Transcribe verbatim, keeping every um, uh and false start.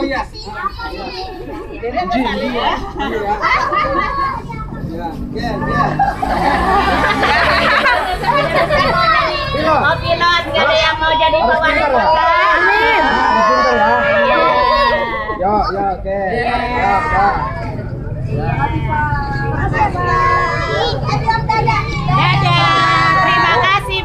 iya. Dede sekali ya. Ya, ya, ya. Mau pilot, gak ada yang mau jadi wali kota. Amin. Pintar ya. Yo, yo, oke. Ya, ya.